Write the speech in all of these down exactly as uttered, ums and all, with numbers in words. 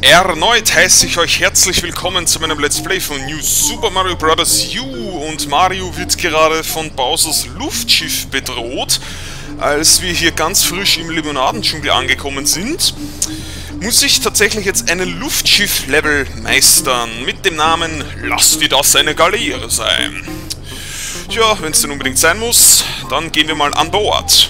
Erneut heiße ich euch herzlich willkommen zu meinem Let's Play von New Super Mario Bros. U, und Mario wird gerade von Bowsers Luftschiff bedroht. Als wir hier ganz frisch im Limonadendschungel angekommen sind, muss ich tatsächlich jetzt einen Luftschiff-Level meistern mit dem Namen Lass dir das eine Galeere sein. Tja, wenn es denn unbedingt sein muss, dann gehen wir mal an Bord.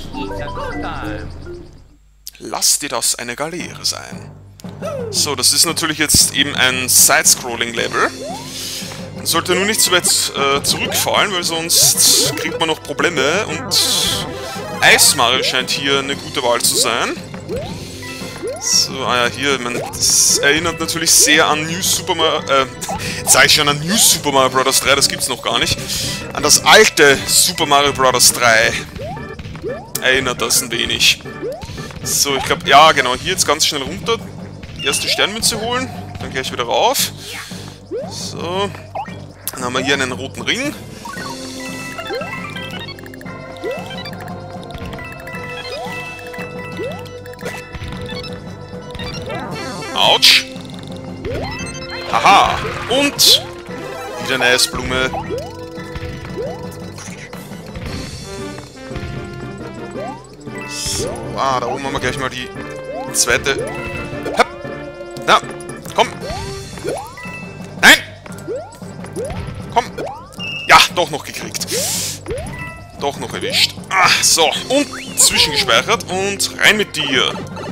Lass dir das eine Galeere sein. So, das ist natürlich jetzt eben ein Side-Scrolling-Level. Man sollte nur nicht zu weit äh, zurückfallen, weil sonst kriegt man noch Probleme. Und Eis Mario scheint hier eine gute Wahl zu sein. So, ah ja, hier, man, das erinnert natürlich sehr an New Super Mario, äh, sag ich schon, an New Super Mario Bros. drei, das gibt's noch gar nicht. An das alte Super Mario Bros. drei erinnert das ein wenig. So, ich glaube, ja, genau, hier jetzt ganz schnell runter. Die erste Sternmünze holen, dann gleich wieder rauf. So, dann haben wir hier einen roten Ring. Autsch! Haha! Und wieder eine Eisblume. So, ah, da oben haben wir gleich mal die zweite. Hopp. Na, komm! Nein! Komm! Ja, doch noch gekriegt. Doch noch erwischt. Ah, so, und zwischengespeichert und rein mit dir.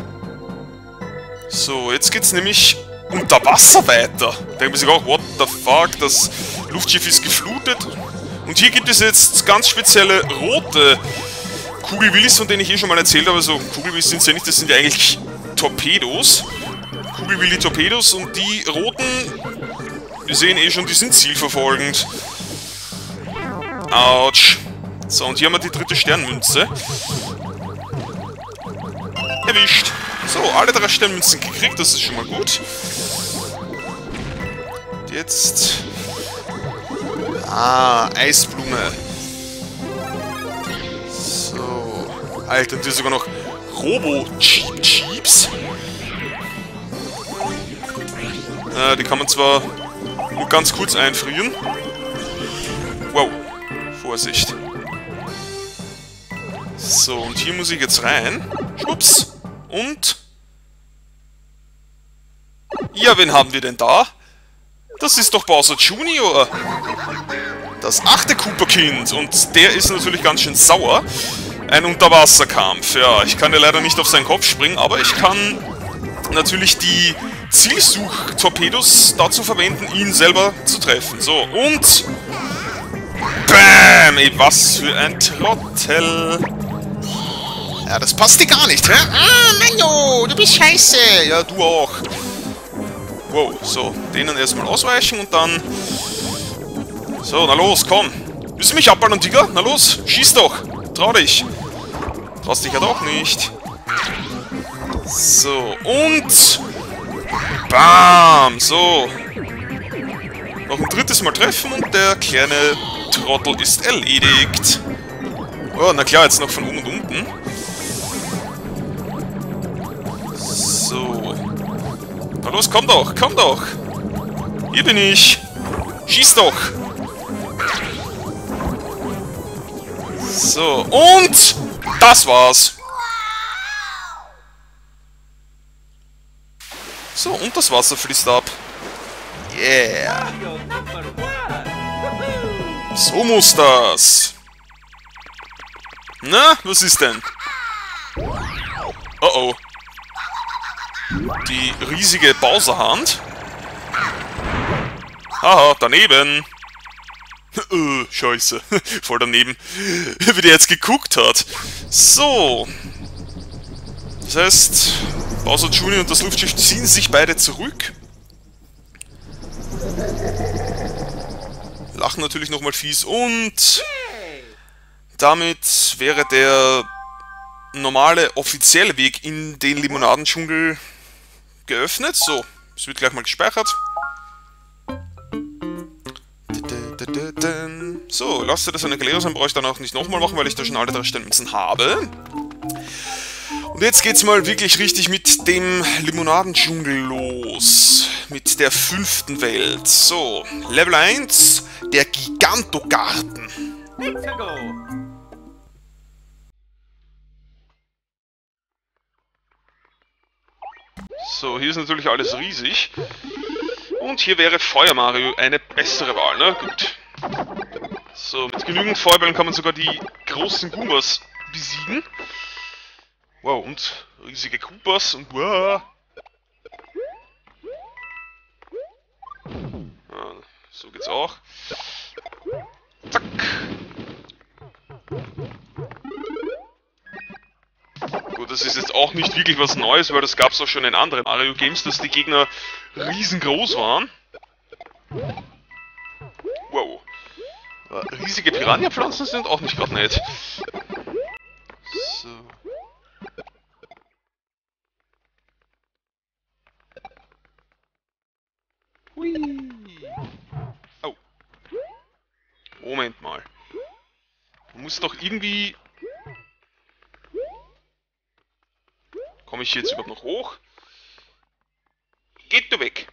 So, jetzt geht's nämlich unter Wasser weiter. Da denkt man sich auch, what the fuck, das Luftschiff ist geflutet. Und hier gibt es jetzt ganz spezielle rote Kugelwillis, von denen ich eh schon mal erzählt habe. Also Kugelwillis sind es ja nicht, das sind ja eigentlich Torpedos. Kugelwilli-Torpedos, und die roten, wir sehen eh schon, die sind zielverfolgend. Autsch. So, und hier haben wir die dritte Sternmünze. Erwischt. So, alle drei Sternmünzen gekriegt, das ist schon mal gut. Und jetzt... Ah, Eisblume. So. Alter, und hier sogar noch Robo-Jeeps. Äh, die kann man zwar nur ganz kurz einfrieren. Wow. Vorsicht. So, und hier muss ich jetzt rein. Schwupps. Und... Ja, wen haben wir denn da? Das ist doch Bowser Junior Das achte Koopa-Kind. Und der ist natürlich ganz schön sauer. Ein Unterwasserkampf. Ja, ich kann ja leider nicht auf seinen Kopf springen, aber ich kann natürlich die Zielsuch-Torpedos dazu verwenden, ihn selber zu treffen. So, und... Bam! Ey, was für ein Trottel! Ja, das passt dir gar nicht, hä? Ah, Mano, du bist scheiße! Ja, du auch. Wow, so, denen erstmal ausweichen und dann... So, na los, komm! Willst du mich abballern, Digga? Na los, schieß doch! Trau dich! Traust dich ja doch nicht. So, und... Bam! So. Noch ein drittes Mal treffen und der kleine Trottel ist erledigt. Oh, na klar, jetzt noch von oben und unten. So. Na los, komm doch, komm doch. Hier bin ich. Schieß doch. So, und das war's. So, und das Wasser fließt ab. Yeah. So muss das. Na, was ist denn? Oh oh. Die riesige Bowser-Hand. Haha, daneben. äh, scheiße. Voll daneben. Wie der jetzt geguckt hat. So. Das heißt, Bowser Junior und das Luftschiff ziehen sich beide zurück. Lachen natürlich nochmal fies und... Damit wäre der normale, offizielle Weg in den Limonadendschungel geöffnet. So, es wird gleich mal gespeichert. So, lasst ihr das eine Galeere sein, brauche ich dann auch nicht nochmal machen, weil ich da schon alle drei Sternmünzen habe. Und Und jetzt geht's mal wirklich richtig mit dem Limonadendschungel los. Mit der fünften Welt. So, Level eins, der Gigantogarten. So, hier ist natürlich alles riesig. Und hier wäre Feuer Mario eine bessere Wahl, ne? Gut. So, mit genügend Feuerbällen kann man sogar die großen Goombas besiegen. Wow, und riesige Koopas und wow. Ja, so geht's auch. Zack. Gut, das ist jetzt auch nicht wirklich was Neues, weil das gab es auch schon in anderen Mario Games, dass die Gegner riesengroß waren. Wow. Riesige Piranha-Pflanzen sind auch nicht gerade nett. So. Hui. Oh. Moment mal. Man muss doch irgendwie... Komme ich jetzt überhaupt noch hoch? Geht du weg!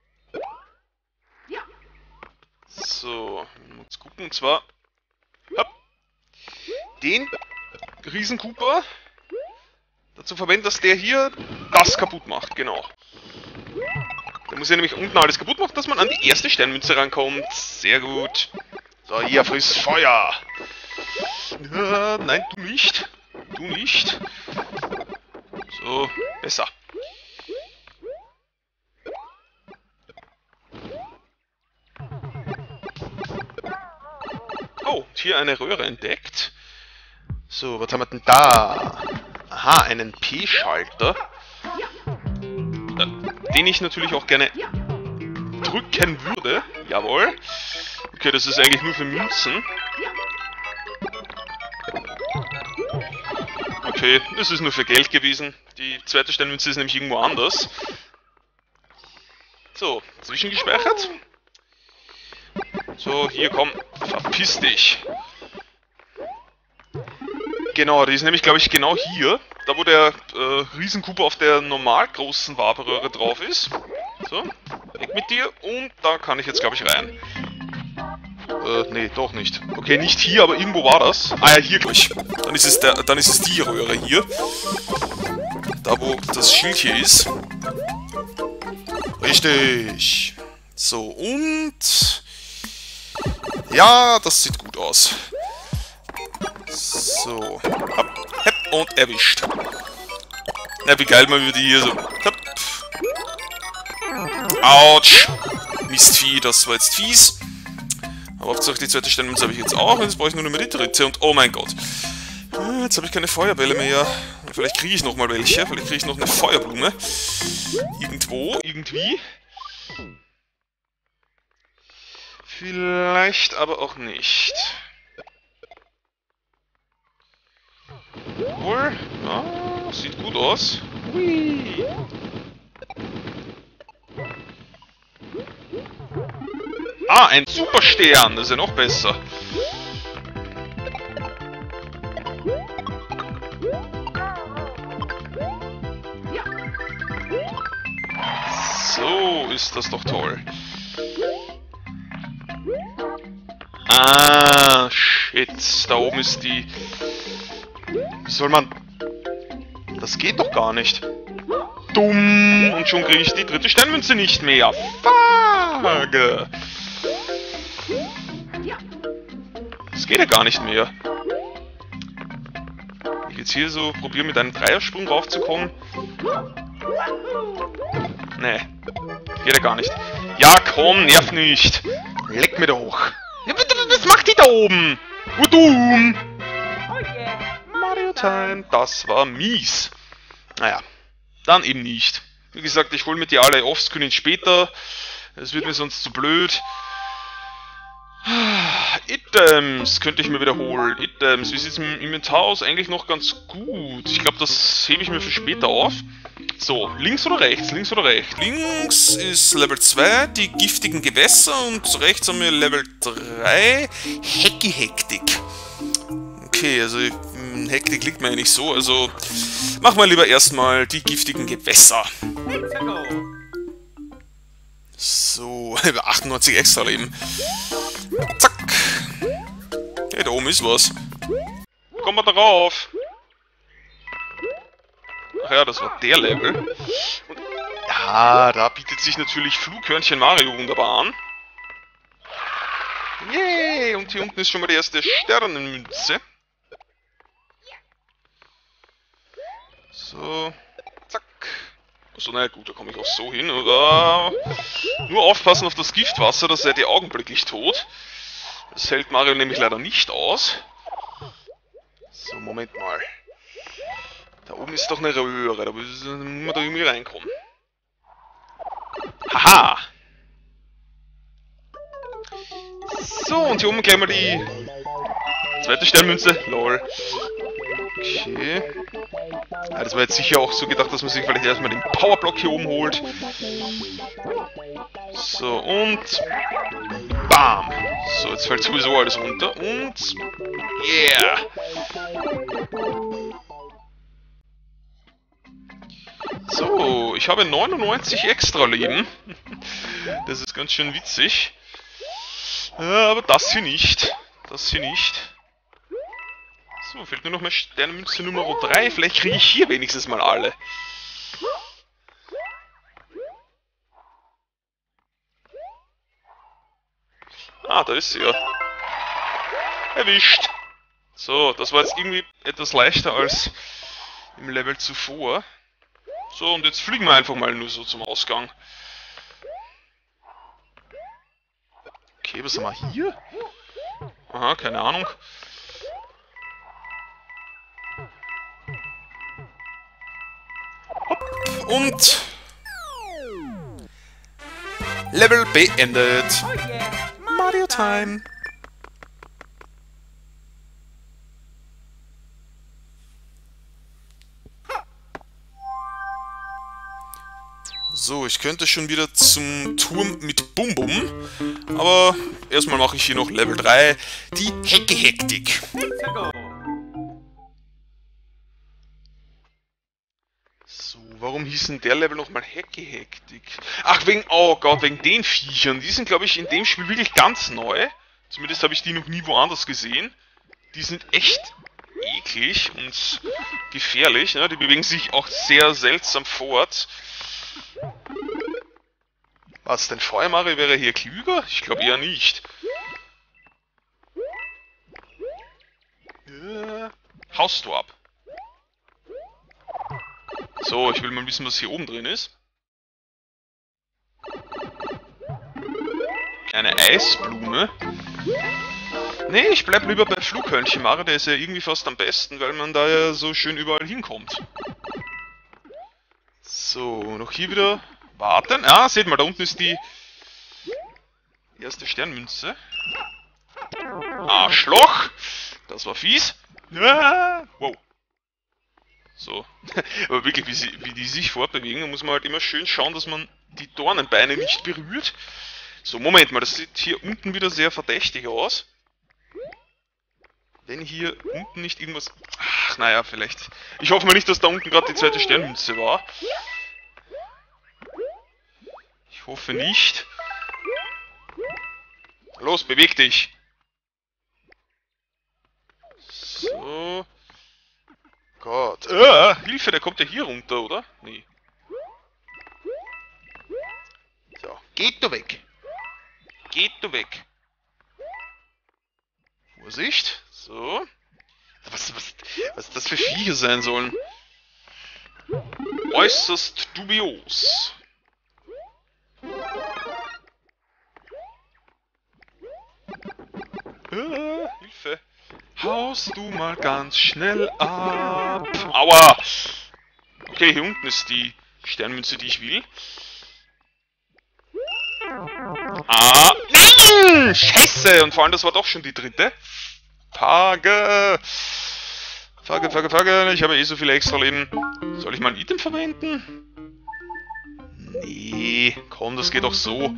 So, muss gucken, und zwar... Hopp, den Riesenkooper dazu verwenden, dass der hier das kaputt macht, genau. Der muss ja nämlich unten alles kaputt machen, dass man an die erste Sternmünze rankommt. Sehr gut. So, hier, friss Feuer! Ja, nein, du nicht. Du nicht. So, besser. Oh, hier eine Röhre entdeckt. So, was haben wir denn da? Aha, einen P-Schalter. Den ich natürlich auch gerne drücken würde. Jawohl. Okay, das ist eigentlich nur für Münzen. Okay, das ist nur für Geld gewesen. Die zweite Sternmünze ist nämlich irgendwo anders. So, zwischengespeichert. So, hier komm, verpiss dich. Genau, die ist nämlich, glaube ich, genau hier. Da, wo der äh, Riesenkooper auf der normal großen Waberröhre drauf ist. So, weg mit dir. Und da kann ich jetzt, glaube ich, rein. Äh, nee, doch nicht. Okay, nicht hier, aber irgendwo war das. Ah ja, hier, glaube ich. Dann ist es der, dann ist es die Röhre hier. Da, wo das Schild hier ist. Richtig. So, und... Ja, das sieht gut aus. So. Hopp, hepp, und erwischt. Na, wie geil man würde hier so... Hopp. Autsch. Mistvieh, das war jetzt fies. Aber Hauptsache die zweite Sternmünze habe ich jetzt auch. Und jetzt brauche ich nur noch mehr die dritte. Und oh mein Gott. Jetzt habe ich keine Feuerbälle mehr. Vielleicht kriege ich noch mal welche. Vielleicht kriege ich noch eine Feuerblume. Irgendwo, irgendwie. Vielleicht aber auch nicht. Obwohl, ja, sieht gut aus. Hui. Ah, ein Superstern, das ist ja noch besser. So ist das doch toll. Ah, shit. Da oben ist die... Wie soll man... Das geht doch gar nicht. Dumm. Und schon kriege ich die dritte Sternmünze nicht mehr. Fuck. Das geht ja gar nicht mehr. Ich jetzt hier so probiere mit einem Dreiersprung raufzukommen. Nee. Geht ja gar nicht. Ja, komm, nerv nicht. Leck mir doch. Ja, was macht die da oben? Udum. Mario Time. Das war mies. Naja, dann eben nicht. Wie gesagt, ich hole mir die alle offscreen später. Es wird mir sonst zu blöd. Items könnte ich mir wiederholen. Items, wie sieht es im Inventar aus? Eigentlich noch ganz gut. Ich glaube, das hebe ich mir für später auf. So, links oder rechts? Links oder rechts? Links ist Level zwei, die giftigen Gewässer, und rechts haben wir Level drei, Hecki-Hektik. Okay, also in Hektik liegt man ja nicht so, also machen wir lieber erstmal die giftigen Gewässer. So, achtundneunzig extra Leben. Zack. Hey, da oben ist was. Kommen wir darauf. Ach ja, das war der Level. Und ja, da bietet sich natürlich Flughörnchen Mario wunderbar an. Yay! Und hier unten ist schon mal die erste Sternenmünze. So. Zack. So, na gut, da komme ich auch so hin. Oder nur aufpassen auf das Giftwasser, da seid ihr augenblicklich tot. Das hält Mario nämlich leider nicht aus. So, Moment mal. Da oben ist doch eine Röhre, da müssen wir da irgendwie reinkommen. Haha! So, und hier oben gleich mal die zweite Sternmünze. Lol. Okay. Ja, das war jetzt sicher auch so gedacht, dass man sich vielleicht erstmal den Powerblock hier oben holt. So, und bam! So, jetzt fällt sowieso alles runter. Und yeah! So, ich habe neunundneunzig extra Leben. Das ist ganz schön witzig. Aber das hier nicht. Das hier nicht. So, fehlt nur noch mal Sternmünze Nummer drei. Vielleicht kriege ich hier wenigstens mal alle. Ah, da ist sie ja. Erwischt. So, das war jetzt irgendwie etwas leichter als im Level zuvor. So, und jetzt fliegen wir einfach mal nur so zum Ausgang. Okay, was haben wir hier? Aha, keine Ahnung. Hopp, und Level beendet. Mario Time. So, ich könnte schon wieder zum Turm mit Bum Bum, aber erstmal mache ich hier noch Level drei, die Hecke-Hektik. So, warum hieß denn der Level nochmal Hecke-Hektik? Ach, wegen, oh Gott, wegen den Viechern. Die sind, glaube ich, in dem Spiel wirklich ganz neu. Zumindest habe ich die noch nie woanders gesehen. Die sind echt eklig und gefährlich, ne? Die bewegen sich auch sehr seltsam fort. Was denn, Feuermario wäre hier klüger? Ich glaube eher nicht. Äh, haust du ab. So, ich will mal wissen, was hier oben drin ist. Eine Eisblume. Nee, ich bleib lieber bei Flughörnchen Mario, der ist ja irgendwie fast am besten, weil man da ja so schön überall hinkommt. So, noch hier wieder warten. Ah, seht mal, da unten ist die erste Sternmünze. Arschloch! Das war fies. Ah, wow. So. Aber wirklich, wie, sie, wie die sich fortbewegen, da muss man halt immer schön schauen, dass man die Dornenbeine nicht berührt. So, Moment mal, das sieht hier unten wieder sehr verdächtig aus. Wenn hier unten nicht irgendwas... Ach, naja, vielleicht... Ich hoffe mal nicht, dass da unten gerade die zweite Sternmünze war. Ich hoffe nicht. Los, beweg dich! So... Gott... Äh, Hilfe, der kommt ja hier runter, oder? Nee. So, geht du weg! Geht du weg! Vorsicht! So... Was, was, was das für Viecher sein sollen? Äußerst dubios. Äh, Hilfe! Haust du mal ganz schnell ab! Aua! Okay, hier unten ist die Sternmünze, die ich will. Ah! Nein! Scheiße! Und vor allem, das war doch schon die dritte. Fage! Fage, Fage, Fage! Ich habe eh so viele extra Leben. Soll ich mal ein Item verwenden? Nee, komm, das geht auch so.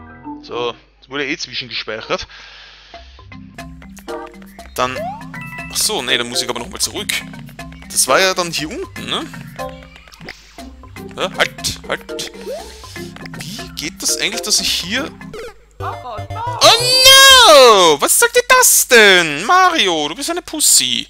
So, es wurde eh zwischengespeichert. Dann Ach so, nee, dann muss ich aber nochmal zurück. Das war ja dann hier unten, ne? Ja, halt, halt. Wie geht das eigentlich, dass ich hier... Oh no! Was sollte das denn? Mario, du bist eine Pussy.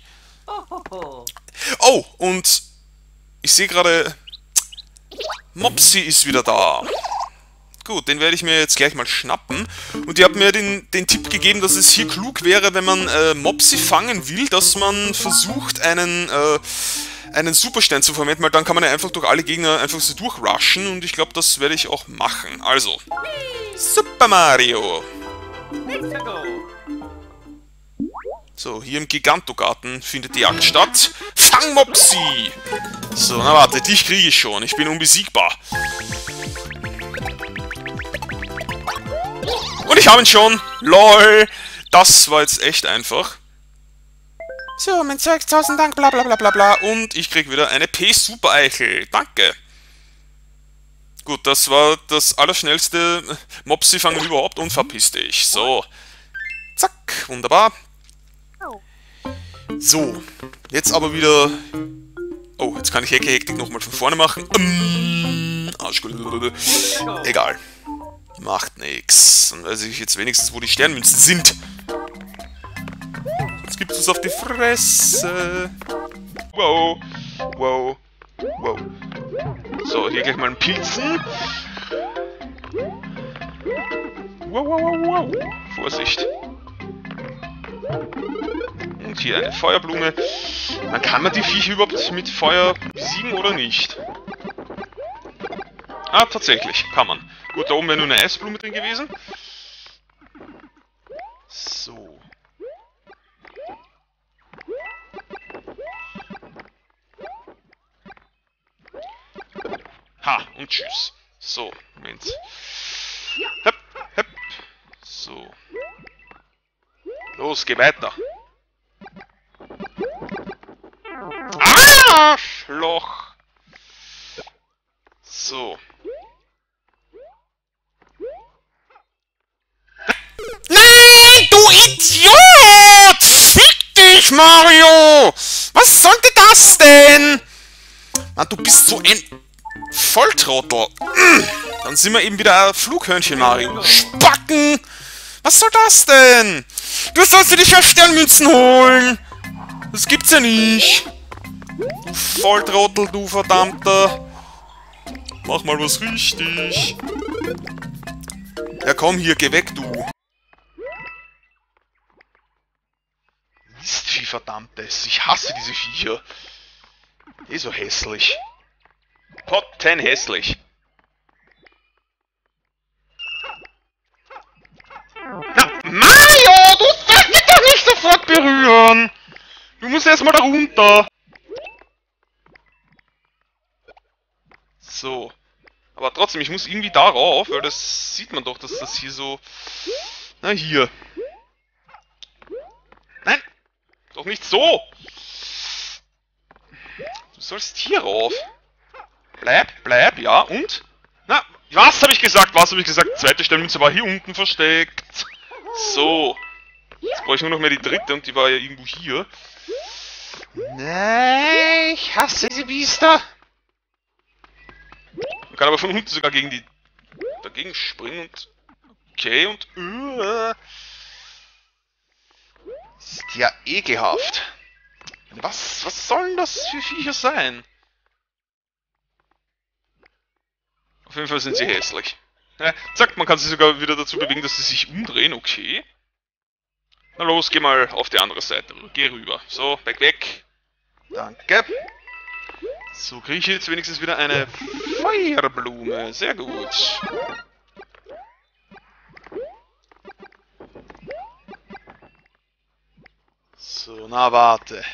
Oh, und ich sehe gerade... Mopsy ist wieder da. Gut, den werde ich mir jetzt gleich mal schnappen. Und ihr habt mir den, den Tipp gegeben, dass es hier klug wäre, wenn man äh, Mopsy fangen will, dass man versucht, einen, äh, einen Superstein zu verwenden, weil dann kann man ja einfach durch alle Gegner einfach so durchrushen. Und ich glaube, das werde ich auch machen. Also, Super Mario. So, hier im Gigantogarten findet die Jagd statt. Fang Mopsy! So, na warte, dich kriege ich schon. Ich bin unbesiegbar. Und ich habe ihn schon. LOL. Das war jetzt echt einfach. So, mein Zeug, tausend Dank, bla bla bla bla bla. Und ich krieg wieder eine P-Super-Eichel. Danke. Gut, das war das allerschnellste Mopsy-Fangen überhaupt und verpiss dich. So. Zack, wunderbar. So, jetzt aber wieder... Oh, jetzt kann ich Hecke-Hektik nochmal von vorne machen. Ähm, Arschgul. Egal. Macht nix. Dann weiß ich jetzt wenigstens, wo die Sternmünzen sind. Jetzt gibt es auf die Fresse. Wow. Wow. Wow. So, hier gleich mal einen Pilzen. Wow, wow, wow, wow. Vorsicht. Und hier eine Feuerblume. Dann kann man die Viecher überhaupt mit Feuer besiegen oder nicht? Ah, tatsächlich. Kann man. Gut, da oben wäre nur eine Eisblume drin gewesen. So. Ha, und tschüss. So, Moment. Hepp, hepp. So. Los, geh weiter. Arschloch! So. Nein, du Idiot! Fick dich, Mario! Was sollte das denn? Mann, du bist so ein Volltrottel. Dann sind wir eben wieder Flughörnchen, Mario. Spacken! Was soll das denn? Du sollst dir ja Sternmünzen holen! Das gibt's ja nicht! Du Volltrottel, du verdammter! Mach mal was richtig! Ja komm hier, geh weg, du! Mistvieh, verdammtes! Ich hasse diese Viecher! Eh so hässlich! Pottenhässlich! Na, Mario! Du sollst mich doch nicht sofort berühren! Du musst erstmal da runter! So. Aber trotzdem, ich muss irgendwie darauf, weil das sieht man doch, dass das hier so... Na, hier. Nein! Doch nicht so! Du sollst hier rauf. Bleib, bleib, ja, und? Na, was habe ich gesagt? Was habe ich gesagt? Zweite Sternmünze war hier unten versteckt. So. Jetzt brauche ich nur noch mehr die dritte und die war ja irgendwo hier. Nein, ich hasse diese Biester. Man kann aber von unten sogar gegen die... dagegen springen und... Okay, und... Uh, ist ja ekelhaft. Was, was sollen das für Viecher sein? Auf jeden Fall sind sie hässlich. Ja, zack, man kann sie sogar wieder dazu bewegen, dass sie sich umdrehen, okay. Na los, geh mal auf die andere Seite. Geh rüber. So, weg, weg. Danke. So, kriege ich jetzt wenigstens wieder eine Feuerblume. Sehr gut. So, na warte.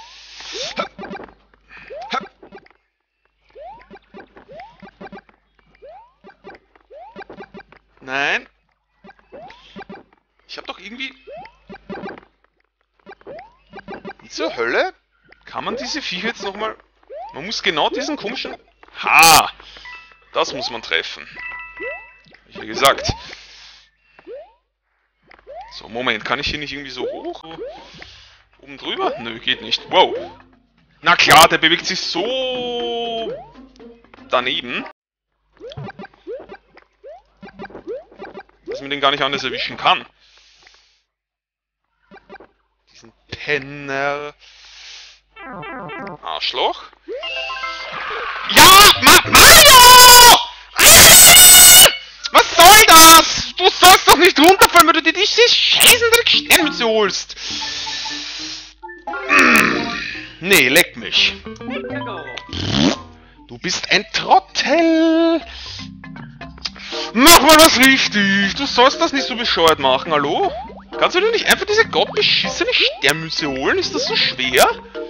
Nein. Ich hab doch irgendwie... Wie zur Hölle? Kann man diese Viecher jetzt nochmal... Man muss genau diesen komischen... Ha! Das muss man treffen. Wie ja gesagt. So, Moment. Kann ich hier nicht irgendwie so hoch? Oben drüber? Nö, geht nicht. Wow. Na klar, der bewegt sich so daneben, dass man den gar nicht anders erwischen kann. Diesen Penner. Arschloch. Ja! Ma Mario! Ah! Was soll das? Du sollst doch nicht runterfallen, wenn du dir diese scheißendreck Sternmütze holst. Nee, leck mich. Du bist ein Trottel. Mach mal was richtig. Du sollst das nicht so bescheuert machen, hallo? Kannst du dir nicht einfach diese gottbeschissene Sternmütze holen? Ist das so schwer?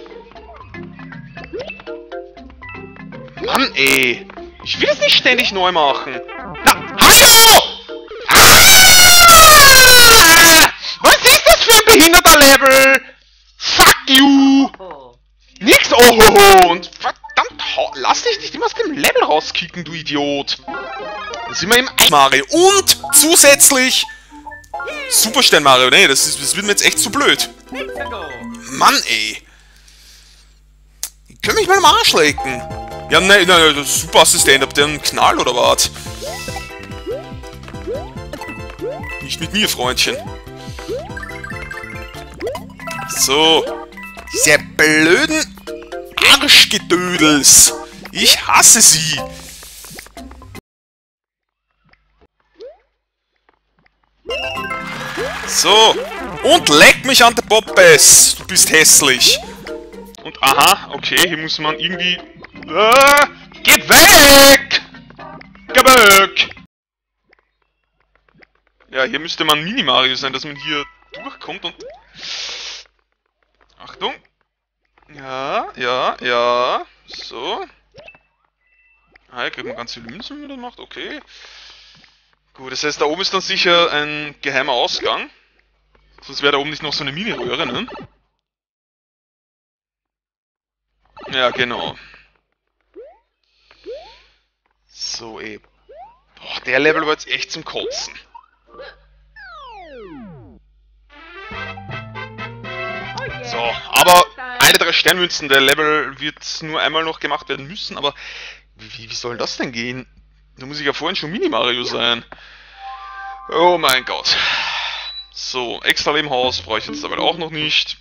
Mann, ey. Ich will es nicht ständig neu machen. Na, hallo! Ah! Was ist das für ein behinderter Level? Fuck you! Nix, oh, und verdammt, lass dich nicht immer aus dem Level rauskicken, du Idiot. Da sind wir im Mario. Und zusätzlich Superstern Mario. Nee, das, ist, das wird mir jetzt echt zu blöd. Mann, ey. Ich kann mich mal am Arsch lecken. Ja, nein, nein, nein, Superassistent, habt ihr einen Knall oder was? Nicht mit mir, Freundchen. So. Diese blöden Arschgedödels. Ich hasse sie. So. Und leck mich an der Poppes. Du bist hässlich. Und aha, okay, hier muss man irgendwie... Äh, geht weg! Geh weg! Ja, hier müsste man Mini-Mario sein, dass man hier durchkommt und... Achtung! Ja, ja, ja. So. Ah, hier kriegt man ganz viele Münzen, wenn man das macht. Okay. Gut, das heißt, da oben ist dann sicher ein geheimer Ausgang. Sonst wäre da oben nicht noch so eine Mini-Röhre, ne? Ja, genau. So, ey. Boah, der Level war jetzt echt zum Kotzen. So, aber eine der Sternmünzen, der Level wird nur einmal noch gemacht werden müssen, aber wie, wie soll das denn gehen? Da muss ich ja vorhin schon Mini-Mario sein. Oh mein Gott. So, extra Lebenhaus brauche ich jetzt aber auch noch nicht.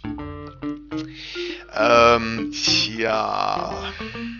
Ähm, tja...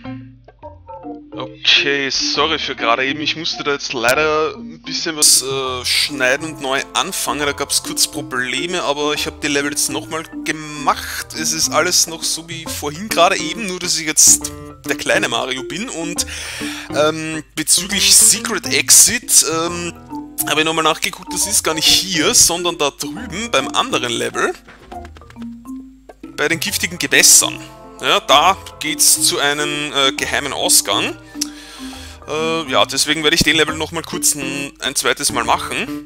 Okay, sorry für gerade eben. Ich musste da jetzt leider ein bisschen was äh, schneiden und neu anfangen. Da gab es kurz Probleme, aber ich habe die Level jetzt nochmal gemacht. Es ist alles noch so wie vorhin gerade eben, nur dass ich jetzt der kleine Mario bin. Und ähm, bezüglich Secret Exit ähm, habe ich nochmal nachgeguckt, das ist gar nicht hier, sondern da drüben beim anderen Level. Bei den giftigen Gewässern. Ja, da geht's zu einem äh, geheimen Ausgang. Äh, ja, deswegen werde ich den Level nochmal kurz ein, ein zweites Mal machen.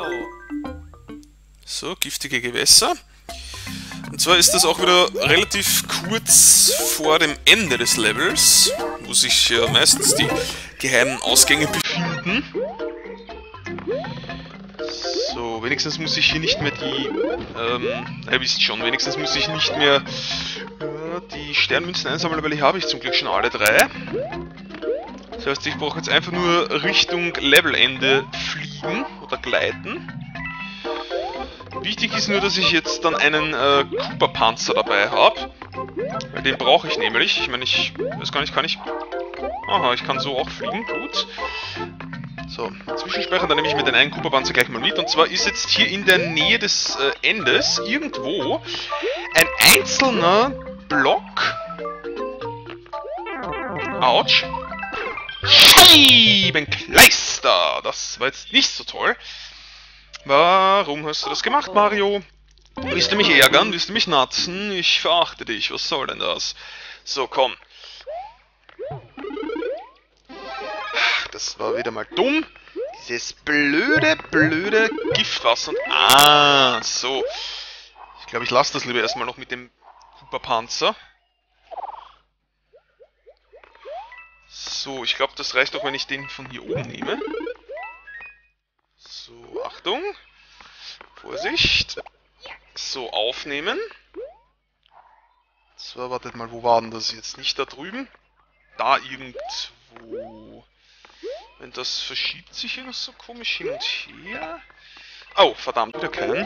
So, giftige Gewässer. Und zwar ist das auch wieder relativ kurz vor dem Ende des Levels, wo sich ja meistens die geheimen Ausgänge befinden. So, wenigstens muss ich hier nicht mehr die, ähm, ihr wisst schon, wenigstens muss ich nicht mehr äh, die Sternmünzen einsammeln, weil ich habe ich zum Glück schon alle drei. Das heißt, ich brauche jetzt einfach nur Richtung Levelende fliegen oder gleiten. Wichtig ist nur, dass ich jetzt dann einen äh, Koopa-Panzer dabei habe. Weil den brauche ich nämlich. Ich meine, ich weiß gar nicht, kann ich... Aha, ich kann so auch fliegen, gut. So, Zwischenspeicher, dann nehme ich mir den einen Koopa-Panzer gleich mal mit. Und zwar ist jetzt hier in der Nähe des äh, Endes irgendwo ein einzelner Block. Autsch. Scheibenkleister! Das war jetzt nicht so toll. Warum hast du das gemacht, Mario? Willst du mich ärgern? Willst du mich natzen? Ich verachte dich. Was soll denn das? So, komm. Das war wieder mal dumm. Dieses blöde, blöde Giftwasser. Ah, so. Ich glaube, ich lasse das lieber erstmal noch mit dem Koopa-Panzer. So, ich glaube, das reicht doch, wenn ich den von hier oben nehme. So, Achtung. Vorsicht. So, aufnehmen. So, wartet mal, wo war denn das jetzt? Nicht da drüben? Da irgendwo. Wenn das verschiebt sich immer so komisch hin und her. Oh, verdammt, wieder keinen.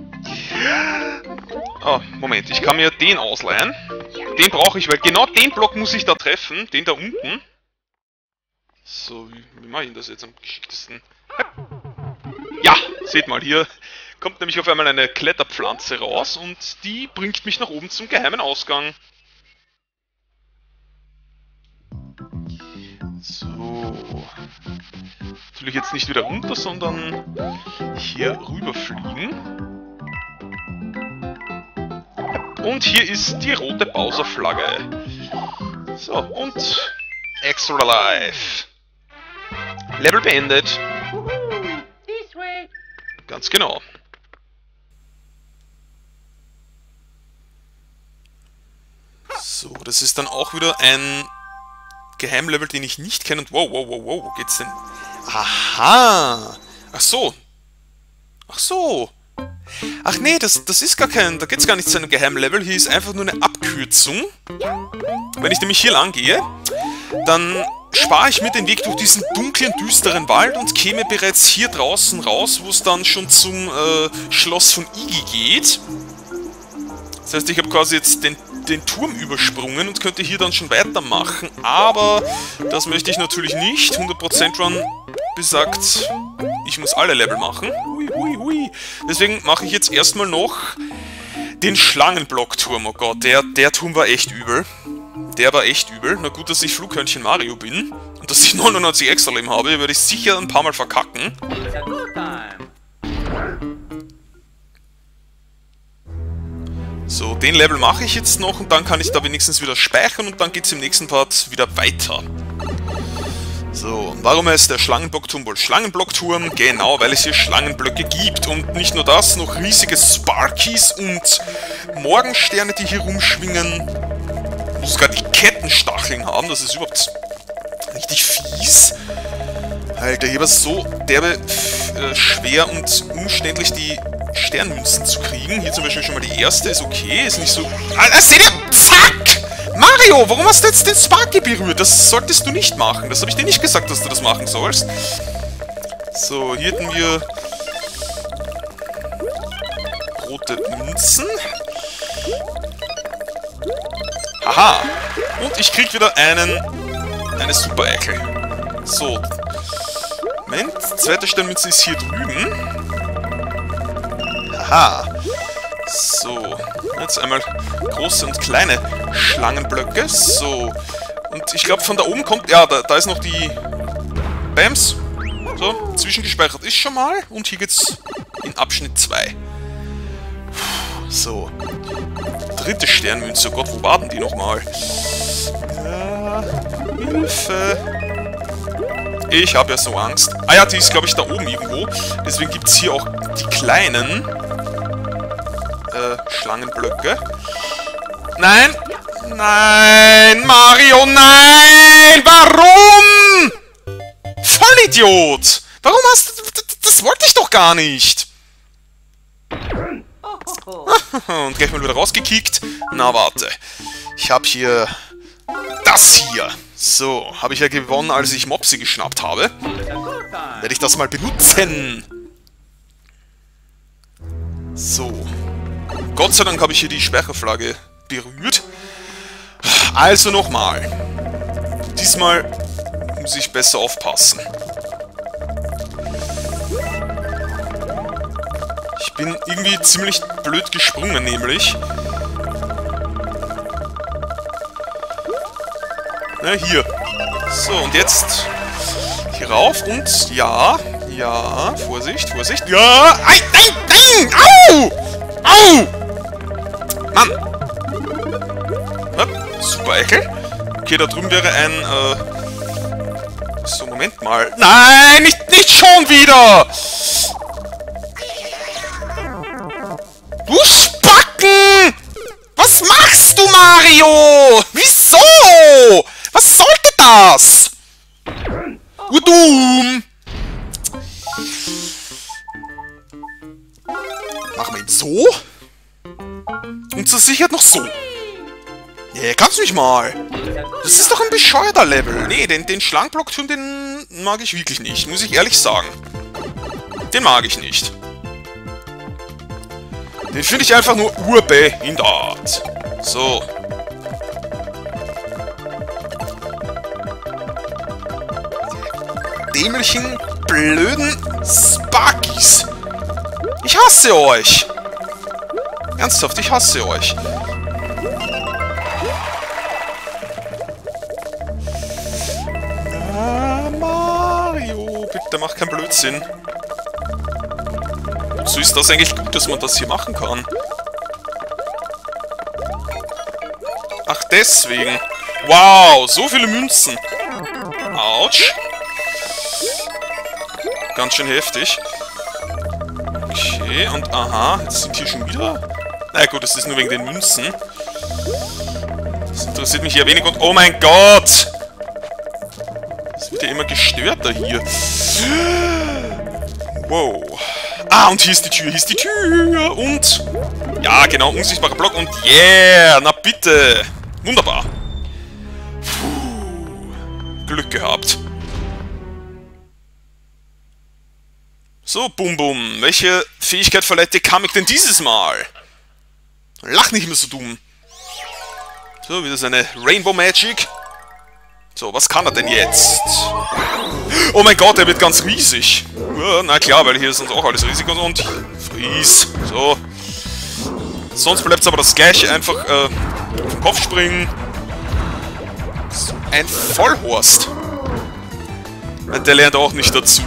Oh, Moment, ich kann mir den ausleihen. Den brauche ich, weil genau den Block muss ich da treffen. Den da unten. So, wie, wie mache ich das jetzt am geschicktesten? Ja, seht mal, hier kommt nämlich auf einmal eine Kletterpflanze raus und die bringt mich nach oben zum geheimen Ausgang. So. Natürlich jetzt nicht wieder runter, sondern hier rüberfliegen. Und hier ist die rote Bowser-Flagge. So, und Extra Life. Level beendet. Ganz genau. So, das ist dann auch wieder ein Geheimlevel, den ich nicht kenne. Und wow, wow, wow, wow, wo geht's denn? Aha! Ach so. Ach so. Ach nee, das, das ist gar kein... Da geht's gar nicht zu einem Geheimlevel. Hier ist einfach nur eine Abkürzung. Wenn ich nämlich hier lang gehe, dann spare ich mir den Weg durch diesen dunklen, düsteren Wald und käme bereits hier draußen raus, wo es dann schon zum äh, Schloss von Iggy geht. Das heißt, ich habe quasi jetzt den, den Turm übersprungen und könnte hier dann schon weitermachen, aber das möchte ich natürlich nicht. hundert Prozent Run besagt, ich muss alle Level machen. Hui, hui, hui. Deswegen mache ich jetzt erstmal noch den Schlangenblockturm. Oh Gott, der, der Turm war echt übel. Der war echt übel. Na gut, dass ich Flughörnchen Mario bin und dass ich neunundneunzig extra Leben habe, würde ich sicher ein paar Mal verkacken. So, den Level mache ich jetzt noch und dann kann ich da wenigstens wieder speichern und dann geht es im nächsten Part wieder weiter. So, warum heißt der Schlangenblockturm wohl Schlangenblockturm? Genau, weil es hier Schlangenblöcke gibt und nicht nur das, noch riesige Sparkies und Morgensterne, die hier rumschwingen. Muss sogar die Kettenstacheln haben, das ist überhaupt richtig fies. Alter, hier war es so derbe äh, schwer und umständlich, die Sternmünzen zu kriegen. Hier zum Beispiel schon mal die erste, ist okay, ist nicht so... Alter, seht ihr? Zack! Mario, warum hast du jetzt den Sparky berührt? Das solltest du nicht machen. Das habe ich dir nicht gesagt, dass du das machen sollst. So, hier hätten wir rote Münzen. Haha! Und ich krieg wieder einen... eine Super-Eckel. So. Moment, zweite Sternmünze ist hier drüben. Haha. So. Jetzt einmal große und kleine Schlangenblöcke. So. Und ich glaube, von da oben kommt... Ja, da, da ist noch die... Bams. So, zwischengespeichert ist schon mal. Und hier geht's in Abschnitt zwei. So. Dritte Sternmünze. Oh Gott, wo warten die nochmal? Ja, Hilfe. Ich habe ja so Angst. Ah ja, die ist, glaube ich, da oben irgendwo. Deswegen gibt es hier auch die kleinen äh, Schlangenblöcke. Nein! Nein! Mario, nein! Warum? Vollidiot! Warum hast du... Das wollte ich doch gar nicht! Und gleich mal wieder rausgekickt. Na, warte. Ich habe hier... das hier. So, habe ich ja gewonnen, als ich Mopsy geschnappt habe. Werde ich das mal benutzen. So. Gott sei Dank habe ich hier die Sperrflagge berührt. Also nochmal. Diesmal muss ich besser aufpassen. Ich bin irgendwie ziemlich blöd gesprungen, nämlich. Na, hier. So, und jetzt hier rauf und ja, ja, Vorsicht, Vorsicht. Ja, nein, nein, nein, au! Au! Mann! Hopp, super Eckel. Okay, da drüben wäre ein, äh... so, Moment mal. Nein, nicht, nicht schon wieder! Du Spacken! Was machst du, Mario? Wieso? Was sollte das? Udum! Machen wir ihn so. Und zur Sicherheit noch so. Nee, kannst mich mal. Das ist doch ein bescheuerter Level. Nee, den, den Schlangenblockturm, den mag ich wirklich nicht. Muss ich ehrlich sagen. Den mag ich nicht. Den finde ich einfach nur urbehindert. So. Dämlichen, blöden Sparkies. Ich hasse euch. Ernsthaft, ich hasse euch. Na, Mario, bitte mach keinen Blödsinn. So ist das eigentlich gut, dass man das hier machen kann. Ach, deswegen. Wow, so viele Münzen. Autsch. Ganz schön heftig. Okay, und aha, jetzt sind hier schon wieder... Na gut, das ist nur wegen den Münzen. Das interessiert mich ja wenig und... Oh mein Gott! Das wird ja immer gestörter hier. Wow. Ah, und hier ist die Tür, hier ist die Tür. Und... Ja, genau, unsichtbarer Block und yeah, na bitte. Wunderbar. Puh, Glück gehabt. So, Bum Bum, welche Fähigkeit verleiht dir Kamek denn dieses Mal? Lach nicht mehr so dumm. So, wieder seine Rainbow Magic. So, was kann er denn jetzt? Oh mein Gott, er wird ganz riesig. Ja, na klar, weil hier ist uns auch alles riesig und, und Fries. So. Sonst bleibt es aber das gleiche, einfach äh, auf den Kopf springen. So, ein Vollhorst. Der lernt auch nicht dazu.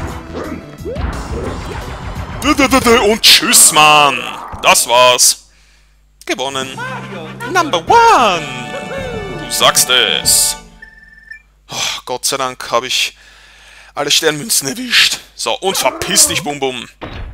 Und tschüss, Mann. Das war's. Gewonnen. Number one. Du sagst es. Oh, Gott sei Dank habe ich alle Sternmünzen erwischt. So, und verpiss dich, Bum Bum.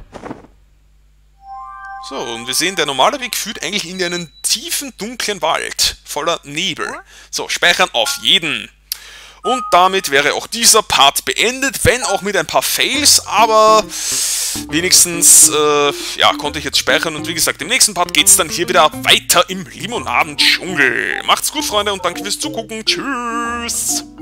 So, und wir sehen, der normale Weg führt eigentlich in einen tiefen, dunklen Wald. Voller Nebel. So, speichern auf jeden. Und damit wäre auch dieser Part beendet, wenn auch mit ein paar Fails, aber wenigstens, äh, ja, konnte ich jetzt speichern. Und wie gesagt, im nächsten Part geht es dann hier wieder weiter im Limonadendschungel. Macht's gut, Freunde, und danke fürs Zugucken. Tschüss!